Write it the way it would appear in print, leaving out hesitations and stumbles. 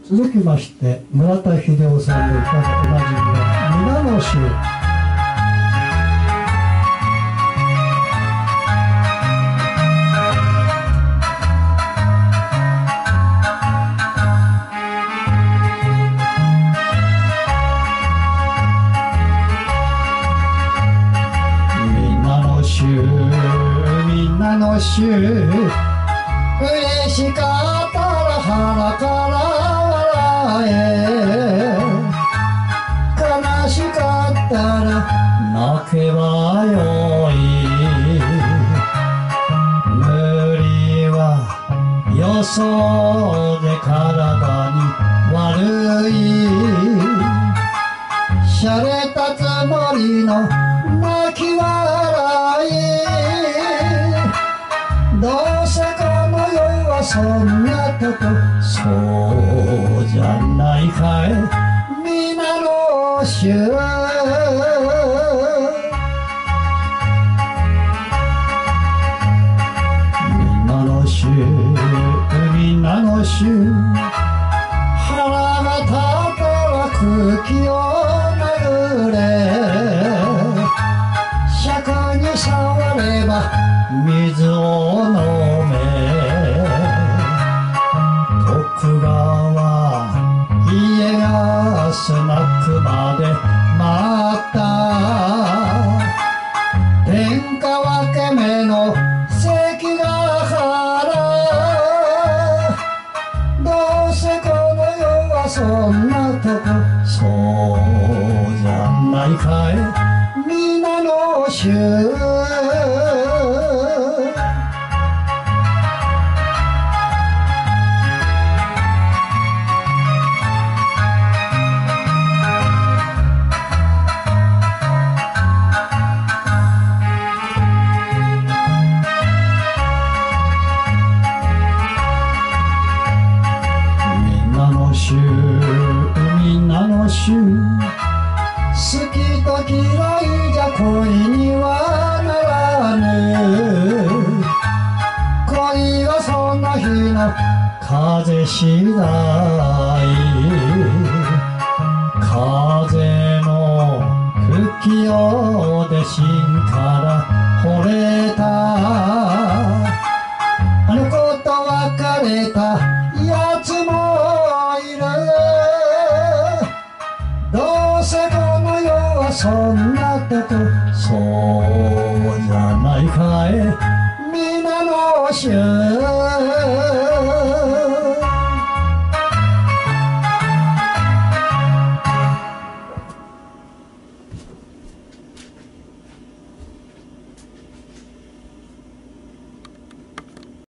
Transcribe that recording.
続きまして村田秀夫さんの歌でおなじみの皆の衆。みんなの衆、嬉しかったら腹から笑え、悲しかったら泣けばよい。無理はよそで体に悪い。しゃれたつもりの泣き笑い、どうせこの世はそんなとこ、そうじゃないかい皆の衆。皆の衆、皆の衆、腹が立ったら空気を殴れ。尺に触れば水を飲め。徳川家康泣くまで待った。天下分け目の関ヶ原、どうせこの世はそんなとこ、そうじゃないかい皆の衆。みんなの衆、好きと嫌いじゃ恋にはならぬ。恋はその日の風次第。風の吹きようで芯から惚れた。あの子と別れたやつもいる。どうせこの世はそんな